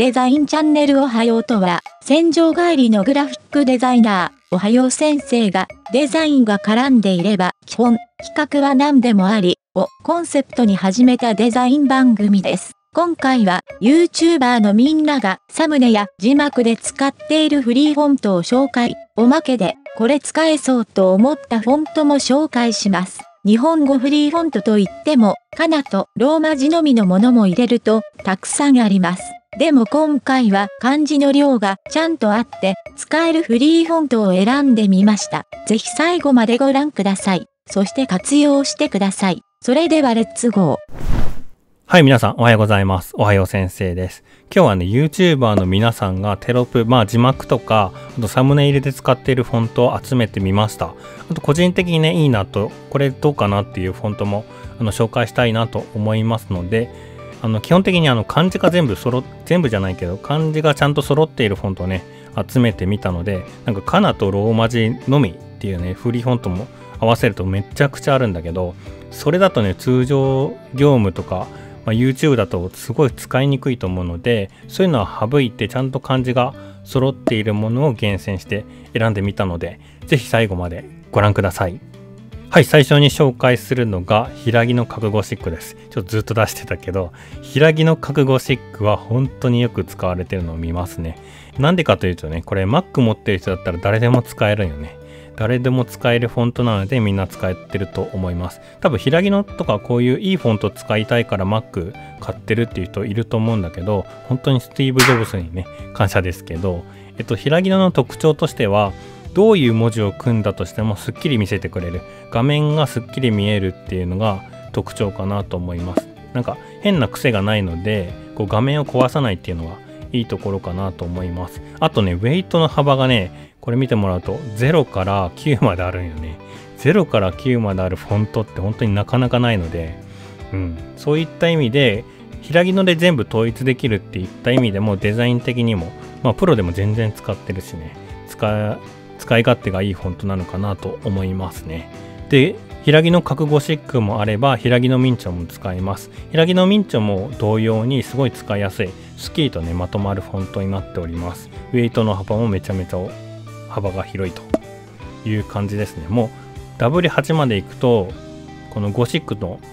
デザインチャンネルおはようとは、戦場帰りのグラフィックデザイナー、おはよう先生がデザインが絡んでいれば基本、企画は何でもありをコンセプトに始めたデザイン番組です。今回は YouTuber のみんながサムネや字幕で使っているフリーフォントを紹介。おまけでこれ使えそうと思ったフォントも紹介します。日本語フリーフォントといっても、カナとローマ字のみのものも入れるとたくさんあります。でも今回は漢字の量がちゃんとあって使えるフリーフォントを選んでみました。ぜひ最後までご覧ください。そして活用してください。それではレッツゴー。 はい、皆さんおはようございます。おはよう先生です。今日はね、YouTuber の皆さんがテロップ、字幕とか、あとサムネイルで使っているフォントを集めてみました。あと個人的にね、いいなと、これどうかなっていうフォントも紹介したいなと思いますので、基本的に漢字が全部じゃないけど、漢字がちゃんと揃っているフォントをね、集めてみたので、カナとローマ字のみっていうね、フリーフォントも合わせるとめちゃくちゃあるんだけど、それだとね、通常業務とか、YouTube だとすごい使いにくいと思うので、そういうのは省いてちゃんと漢字が揃っているものを厳選して選んでみたので、ぜひ最後までご覧ください。はい、最初に紹介するのが平木の角ゴシックです。ちょっとずっと出してたけど、平木の角ゴシックは本当によく使われてるのを見ますね。なんでかというとね、これ Mac 持ってる人だったら誰でも使えるよね。誰でも使えるフォントなのでみんな使ってると思います。多分平木のとかこういういいフォント使いたいから Mac 買ってるっていう人いると思うんだけど、本当にスティーブ・ジョブズにね感謝ですけど、平木の特徴としてはどういう文字を組んだとしてもすっきり見せてくれる、画面がすっきり見えるっていうのが特徴かなと思います。変な癖がないのでこう画面を壊さないっていうのがいいところかなと思います。あとね、ウェイトの幅がね、これ見てもらうと0から9まであるんよね。0から9まであるフォントって本当になかなかないので、そういった意味で平木ので全部統一できるっていった意味でもデザイン的にもプロでも全然使ってるしね、使い勝手がいいフォントなのかなと思いますね。で、平木の角ゴシックもあれば平木の明朝も使えます。平木の明朝も同様にすごい使いやすい、スッキリとねまとまるフォントになっております。ウェイトの幅もめちゃめちゃ幅が広いという感じですね。もう W8 までいくとこのゴシックの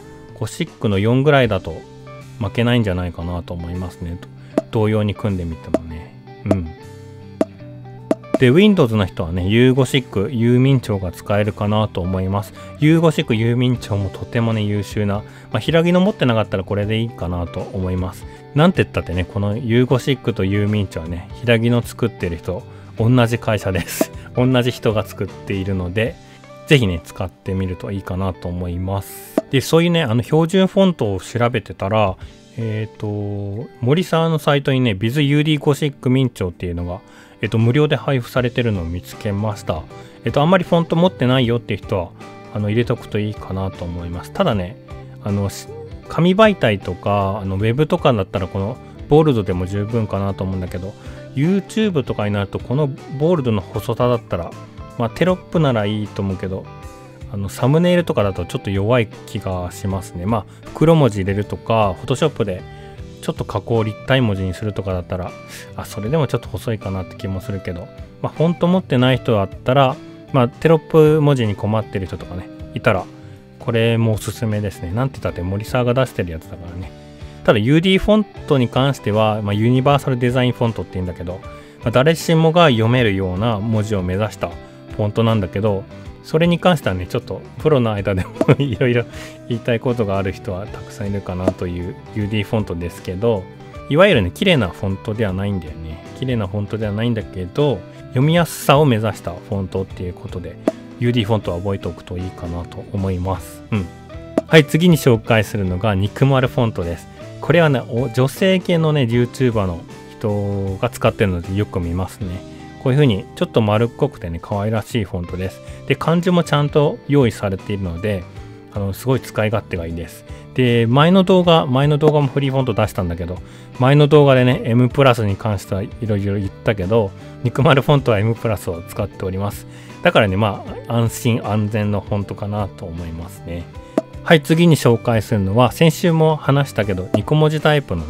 4ぐらいだと負けないんじゃないかなと思いますね。同様に組んでみてもね。で、Windows の人はね、U ゴシック、U 明朝が使えるかなと思います。U ゴシック、U 明朝もとてもね、優秀な、平木の持ってなかったらこれでいいかなと思います。なんて言ったってね、この U ゴシックと U 明朝はね、平木の作ってる人、同じ会社です。同じ人が作っているので、ぜひね、使ってみるといいかなと思います。で、そういうね、標準フォントを調べてたら、森沢のサイトにね、BizUD ゴシック明朝っていうのが、無料で配布されてるのを見つけました。あんまりフォント持ってないよっていう人は、入れとくといいかなと思います。ただね、紙媒体とか、ウェブとかだったらこのボールドでも十分かなと思うんだけど、YouTube とかになるとこのボールドの細さだったら、テロップならいいと思うけど、サムネイルとかだとちょっと弱い気がしますね。袋文字入れるとか、Photoshop でちょっと加工立体文字にするとかだったら、それでもちょっと細いかなって気もするけど、フォント持ってない人だったら、テロップ文字に困ってる人とかね、いたら、これもおすすめですね。なんて言ったって森沢が出してるやつだからね。ただ UD フォントに関しては、ユニバーサルデザインフォントって言うんだけど、誰しもが読めるような文字を目指したフォントなんだけど、それに関してはね、ちょっとプロの間でもいろいろ言いたいことがある人はたくさんいるかなという UD フォントですけど、いわゆるね、綺麗なフォントではないんだよね。綺麗なフォントではないんだけど、読みやすさを目指したフォントっていうことで、UD フォントは覚えておくといいかなと思います。はい、次に紹介するのが肉丸フォントです。これはね、女性系のね、YouTuber の人が使ってるのでよく見ますね。こういう風にちょっと丸っこくてね、可愛らしいフォントです。で、漢字もちゃんと用意されているので、すごい使い勝手がいいです。で、前の動画もフリーフォント出したんだけど、前の動画でね、M プラスに関してはいろいろ言ったけど、肉丸フォントは M プラスを使っております。だからね、安心安全のフォントかなと思いますね。はい、次に紹介するのは、先週も話したけど、2個文字タイプのね、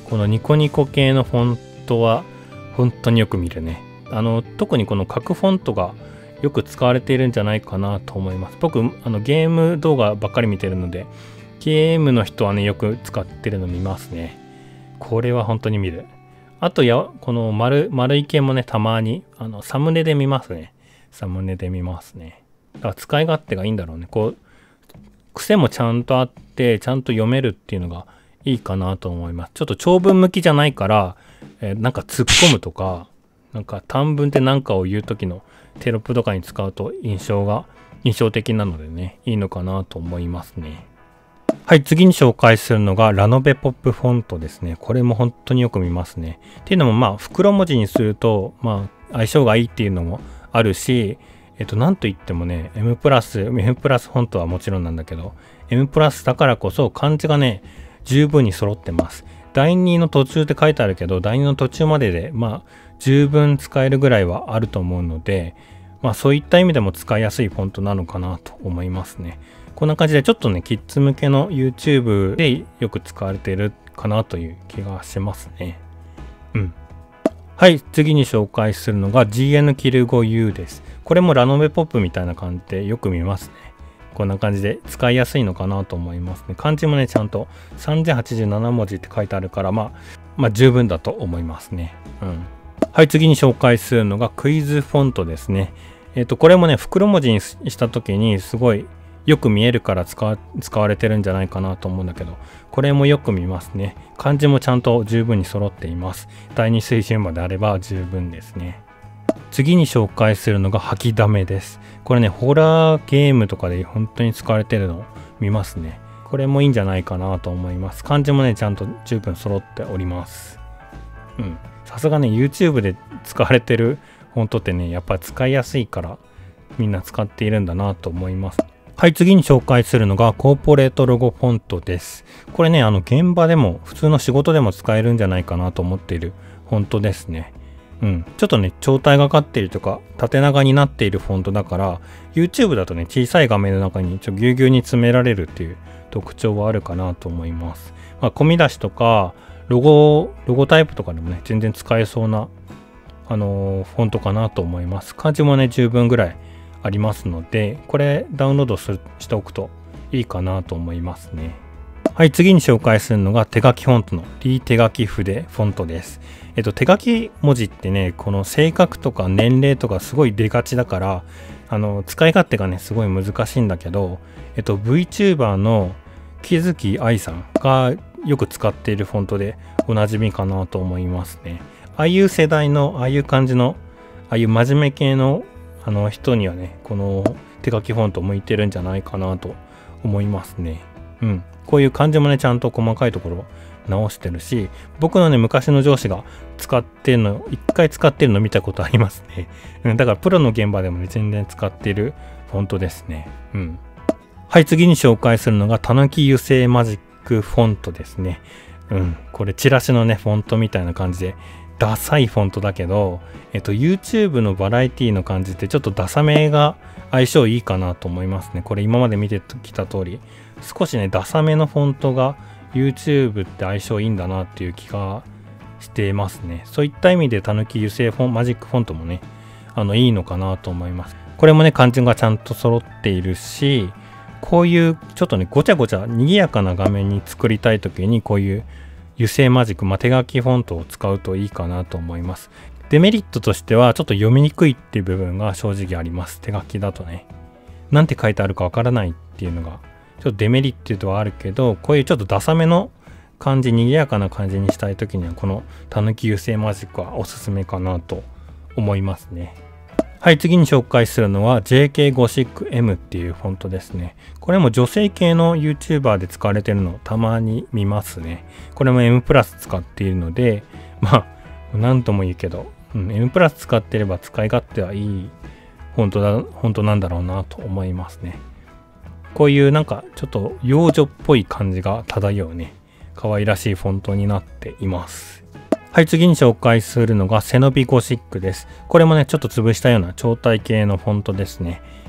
このニコニコ系のフォントは本当によく見るね。特にこの角フォントがよく使われているんじゃないかなと思います。僕、ゲーム動画ばっかり見てるので、ゲームの人はね、よく使ってるの見ますね。これは本当に見る。あとこの丸い系もね、たまに、サムネで見ますね。サムネで見ますね。だから使い勝手がいいんだろうね。こう、癖もちゃんとあって、ちゃんと読めるっていうのがいいかなと思います。ちょっと長文向きじゃないから、なんか突っ込むとか、なんか短文で何かを言う時のテロップとかに使うと印象的なのでね、いいのかなと思いますね。はい、次に紹介するのがラノベポップフォントですね。これも本当によく見ますね。っていうのも袋文字にすると相性がいいっていうのもあるし、なんといってもね、M プラスフォントはもちろんなんだけど、M プラスだからこそ漢字がね、十分に揃ってます。第2の途中って書いてあるけど、第2の途中までで十分使えるぐらいはあると思うので、そういった意味でも使いやすいフォントなのかなと思いますね。こんな感じでちょっとね、キッズ向けの YouTube でよく使われているかなという気がしますね。はい、次に紹介するのが GN キル 5U です。これもラノベポップみたいな感じでよく見ますね。こんな感じで使いやすいのかなと思いますね。漢字もね、ちゃんと3087文字って書いてあるから、十分だと思いますね。はい、次に紹介するのがクイズフォントですね。これもね、袋文字にした時にすごいよく見えるから使われてるんじゃないかなと思うんだけど、これもよく見ますね。漢字もちゃんと十分に揃っています。第2水準まであれば十分ですね。次に紹介するのが吐きだめです。これね、ホラーゲームとかで本当に使われてるのを見ますね。これもいいんじゃないかなと思います。漢字もね、ちゃんと十分揃っております。さすがね、YouTube で使われてるフォントってね、やっぱ使いやすいからみんな使っているんだなと思います。はい、次に紹介するのがコーポレートロゴフォントです。これね、現場でも普通の仕事でも使えるんじゃないかなと思っているフォントですね。ちょっとね、長体がかっているとか縦長になっているフォントだから YouTube だとね、小さい画面の中にぎゅうぎゅうに詰められるっていう特徴はあるかなと思います。込み出しとかロゴタイプとかでもね、全然使えそうなフォントかなと思います。漢字もね、十分ぐらいありますので、これダウンロードしておくといいかなと思いますね。はい、次に紹介するのが手書きフォントの D 手書き筆フォントです。手書き文字ってね、この性格とか年齢とかすごい出がちだから、使い勝手がね、すごい難しいんだけど、VTuber の木月愛さんがよく使っているフォントでおなじみかなと思いますね。ああいう世代の、ああいう感じの、ああいう真面目系の人にはね、この手書きフォント向いてるんじゃないかなと思いますね。こういう漢字もね、ちゃんと細かいところ直してるし、僕のね、昔の上司が一回使ってるの見たことありますね。だからプロの現場でもね、全然使ってるフォントですね。はい、次に紹介するのがたぬき油性マジックフォントですね。これチラシのね、フォントみたいな感じでダサいフォントだけど、YouTube のバラエティの感じってちょっとダサめが相性いいかなと思いますね。これ今まで見てきた通り、少しね、ダサめのフォントが YouTube って相性いいんだなっていう気がしてますね。そういった意味でたぬき油性マジックフォントもね、いいのかなと思います。これもね、漢字がちゃんと揃っているし、こういうちょっとね、ごちゃごちゃ賑やかな画面に作りたい時にこういう油性マジック、手書きフォントを使うといいかなと思います。デメリットとしてはちょっと読みにくいっていう部分が正直あります。手書きだとね。なんて書いてあるかわからないっていうのがちょっとデメリットはあるけど、こういうちょっとダサめの感じ、賑やかな感じにしたい時にはこのたぬき油性マジックはおすすめかなと思いますね。はい、次に紹介するのは JK56M っていうフォントですね。これも女性系の YouTuber で使われてるのをたまに見ますね。これも M プラス使っているので、なんとも言うけど、M プラス使ってれば使い勝手はいいフォントなんだろうなと思いますね。こういうなんかちょっと幼女っぽい感じが漂うね、可愛らしいフォントになっています。はい、次に紹介するのが背伸びゴシックです。これもね、ちょっと潰したような超体系のフォントですね。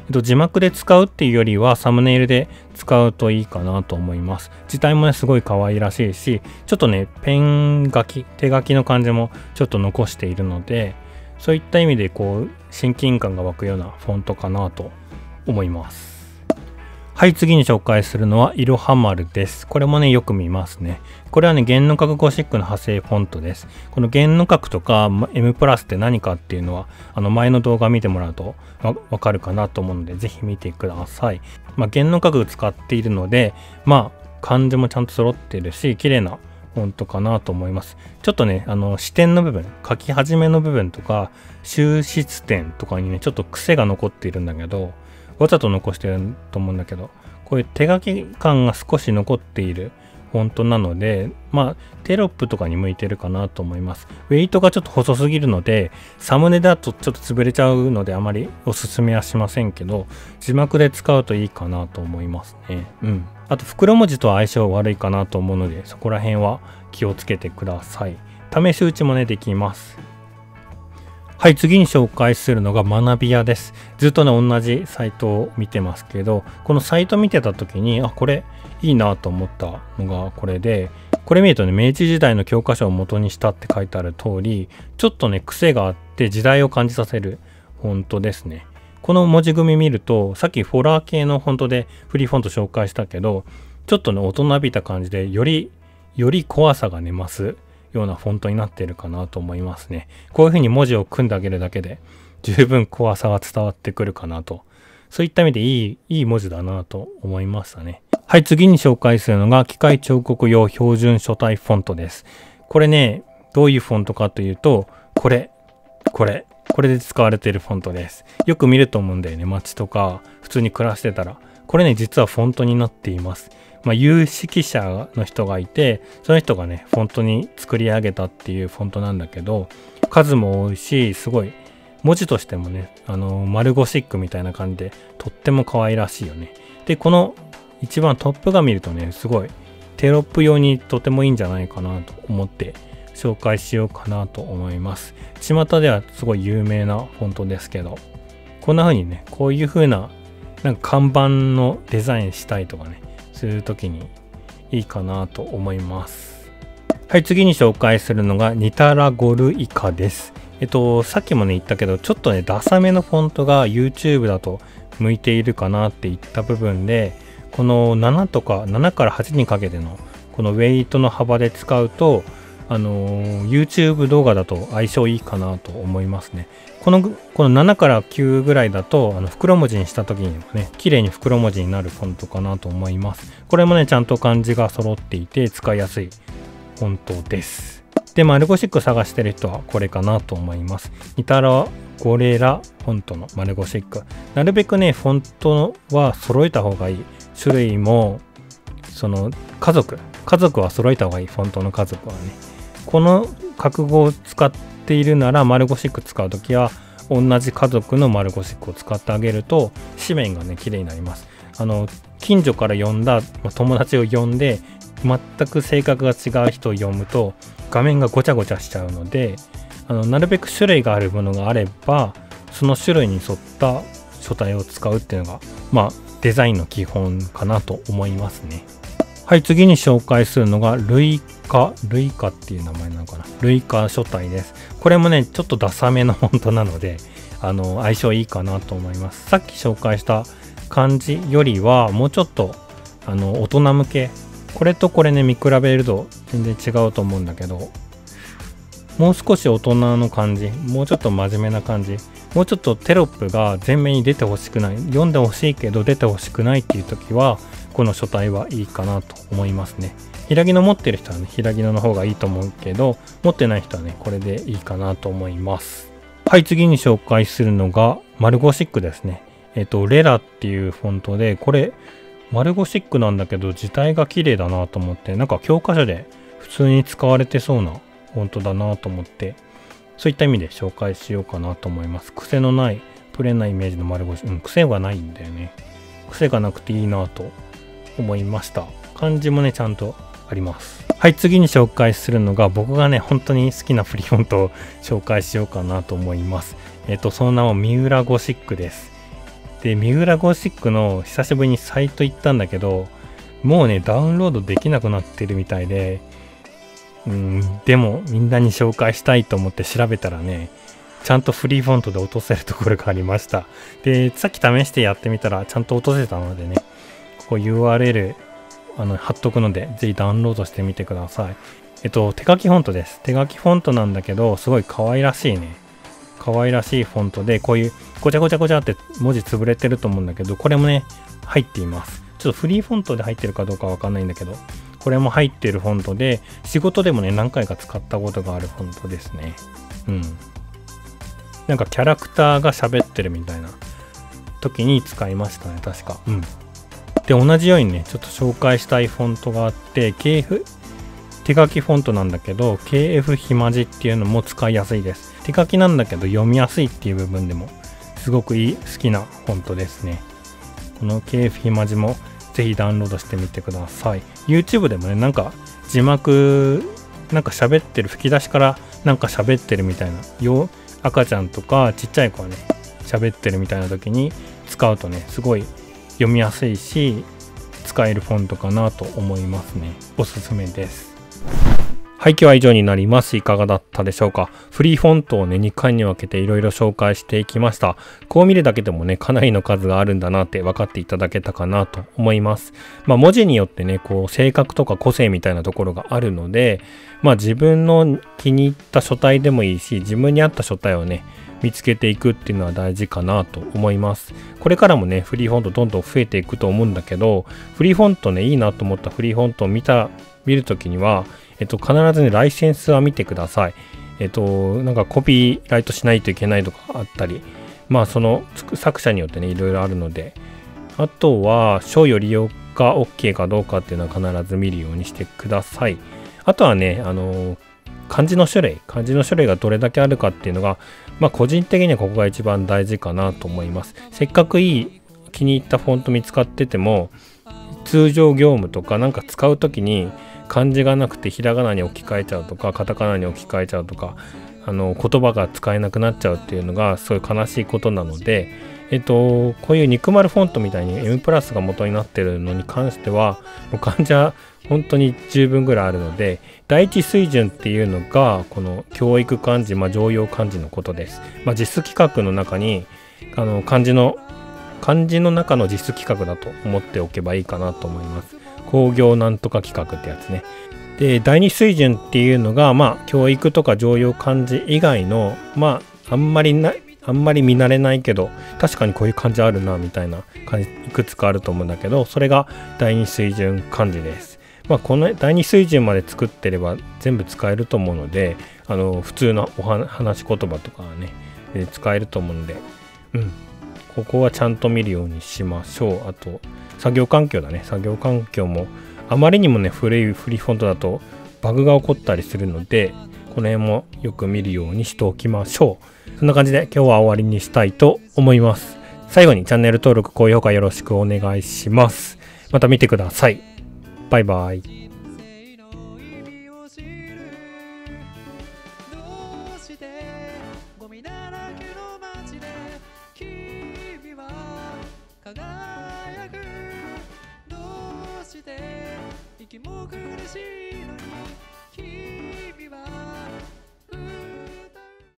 字幕で使うっていうよりはサムネイルで使うといいかなと思います。字体もね、すごい可愛らしいし、ちょっとね、ペン書き、手書きの感じもちょっと残しているので、そういった意味で親近感が湧くようなフォントかなと思います。はい、次に紹介するのは、いろは丸です。これもね、よく見ますね。これはね、弦の角ゴシックの派生フォントです。この弦の角とか M プラスって何かっていうのは、前の動画見てもらうとわかるかなと思うので、ぜひ見てください。弦の角を使っているので、漢字もちゃんと揃ってるし、綺麗なフォントかなと思います。ちょっとね、視点の部分、書き始めの部分とか、収筆点とかにね、ちょっと癖が残っているんだけど、わざと残してると思うんだけど、こういう手書き感が少し残っているフォントなので、テロップとかに向いてるかなと思います。ウェイトがちょっと細すぎるので、サムネだとちょっと潰れちゃうのであまりおすすめはしませんけど、字幕で使うといいかなと思いますね。あと袋文字とは相性悪いかなと思うので、そこら辺は気をつけてください。試し打ちもね、できます。はい、次に紹介するのが学び屋です。ずっとね、同じサイトを見てますけど、このサイト見てた時に、これいいなと思ったのがこれで、これ見るとね、明治時代の教科書を元にしたって書いてある通り、ちょっとね、癖があって時代を感じさせるフォントですね。この文字組み見ると、さっきフォラー系のフォントでフリーフォント紹介したけど、ちょっとね、大人びた感じで、より怖さがね、増すようなフォントになっているかなと思いますね。こういう風に文字を組んであげるだけで十分怖さが伝わってくるかなと。そういった意味でいい文字だなと思いましたね。はい、次に紹介するのが機械彫刻用標準書体フォントです。これね、どういうフォントかというと、これで使われているフォントです。よく見ると思うんだよね。街とか普通に暮らしてたら。これね、実はフォントになっています。有識者の人がいて、その人がね、フォントに作り上げたっていうフォントなんだけど、数も多いし、すごい、文字としてもね、丸ゴシックみたいな感じで、とっても可愛らしいよね。で、この一番トップが見るとね、すごい、テロップ用にとてもいいんじゃないかなと思って紹介しようかなと思います。巷ではすごい有名なフォントですけど、こんな風にね、こういう風な、看板のデザインしたいとかね、するときにいいかなと思います。はい、次に紹介するのがニタラゴルイカです。さっきもね言ったけど、ちょっとねダサめのフォントが YouTube だと向いているかなっていった部分で、この7から8にかけてのこのウェイトの幅で使うとYouTube 動画だと相性いいかなと思いますね。この7から9ぐらいだと袋文字にした時にもね、綺麗に袋文字になるフォントかなと思います。これもね、ちゃんと漢字が揃っていて使いやすいフォントです。で、丸ゴシック探してる人はこれかなと思います。ニタラゴレラフォントの丸ゴシック。なるべくね、フォントは揃えた方がいい。種類も、家族は揃えた方がいい。フォントの家族はね。この角語を使っているなら、丸ゴシック使うときは、同じ家族の丸ゴシックを使ってあげると、紙面がね、綺麗になります。近所から呼んだ友達を呼んで、全く性格が違う人を読むと、画面がごちゃごちゃしちゃうので、なるべく種類があるものがあれば、その種類に沿った書体を使うっていうのが、デザインの基本かなと思いますね。はい、次に紹介するのがルイカっていう名前なのかな。ルイカ書体です。これもね、ちょっとダサめのフォントなので、相性いいかなと思います。さっき紹介した漢字よりは、もうちょっと、大人向け。これとこれね、見比べると全然違うと思うんだけど、もう少し大人の感じ、もうちょっと真面目な感じ、もうちょっとテロップが前面に出てほしくない、読んでほしいけど出てほしくないっていう時は、この書体はいいかなと思いますね。平木の持ってる人はね、平木の方がいいと思うけど、持ってない人はね、これでいいかなと思います。はい、次に紹介するのが丸ゴシックですね。レラっていうフォントで、これ丸ゴシックなんだけど字体が綺麗だなと思って、教科書で普通に使われてそうなフォントだなと思って、そういった意味で紹介しようかなと思います。癖のないプレーンなイメージの丸ゴシック、癖がないんだよね。癖がなくていいなと思いました。漢字もね、ちゃんとあります。はい、次に紹介するのが、僕がね、本当に好きなフリーフォントを紹介しようかなと思います。その名も三浦ゴシックです。 で、ミグラゴシックの久しぶりにサイト行ったんだけど、もうね、ダウンロードできなくなってるみたいで、でもみんなに紹介したいと思って調べたらね、ちゃんとフリーフォントで落とせるところがありました。で、さっき試してやってみたらちゃんと落とせたのでね、ここ URL 貼っとくので、ぜひダウンロードしてみてください。手書きフォントです。手書きフォントなんだけど、すごい可愛らしいね。可愛らしいフォントで、こういうごちゃごちゃごちゃって文字潰れてると思うんだけど、これもね、入っています。ちょっとフリーフォントで入ってるかどうかわかんないんだけど、これも入ってるフォントで、仕事でもね、何回か使ったことがあるフォントですね。なんかキャラクターが喋ってるみたいな時に使いましたね、確か。で、同じようにね、ちょっと紹介したいフォントがあって、手書きフォントなんだけど、KF ひまじっていうのも使いやすいです。手書きなんだけど読みやすいっていう部分でもすごく好きなフォントですね。この KF ひまじもぜひダウンロードしてみてください。YouTube でもね、なんか字幕、なんか喋ってる、吹き出しからなんか喋ってるみたいな、赤ちゃんとかちっちゃい子はね、喋ってるみたいな時に使うとね、すごい読みやすいし、使えるフォントかなと思いますね。おすすめです。はい、今日は以上になります。いかがだったでしょうか。フリーフォントをね、2回に分けていろいろ紹介していきました。こう見るだけでもね、かなりの数があるんだなって分かっていただけたかなと思います。文字によってね、こう、性格とか個性みたいなところがあるので、自分の気に入った書体でもいいし、自分に合った書体をね、見つけていくっていうのは大事かなと思います。これからもね、フリーフォントどんどん増えていくと思うんだけど、フリーフォントね、いいなと思ったフリーフォントを見るときには、必ずね、ライセンスは見てください。なんかコピーライトしないといけないとかあったり、その作者によってね、いろいろあるので、あとは、商用利用が OK かどうかっていうのは必ず見るようにしてください。あとはね、漢字の種類がどれだけあるかっていうのが、個人的にはここが一番大事かなと思います。せっかく気に入ったフォント見つかってても、通常業務とかなんか使うときに漢字がなくてひらがなに置き換えちゃうとか、カタカナに置き換えちゃうとか、言葉が使えなくなっちゃうっていうのがすごい悲しいことなので、こういう肉丸フォントみたいに M プラスが元になってるのに関しては、もう漢字は本当に十分ぐらいあるので、第一水準っていうのがこの教育漢字、常用漢字のことです。実規格の中に漢字の中の実規格だと思っておけばいいかなと思います。工業なんとか規格ってやつね。で、第二水準っていうのが教育とか常用漢字以外のあんまり見慣れないけど確かにこういう漢字あるなみたいな漢字いくつかあると思うんだけど、それが第二水準漢字です。この第二水準まで作ってれば全部使えると思うので、普通の話し言葉とかはね、使えると思うので、ここはちゃんと見るようにしましょう。あと作業環境だね。作業環境もあまりにもね、古いフリーフォントだとバグが起こったりするので、この辺もよく見るようにしておきましょう。そんな感じで今日は終わりにしたいと思います。最後にチャンネル登録、高評価よろしくお願いします。また見てください。バイバイ。 息も苦しいのに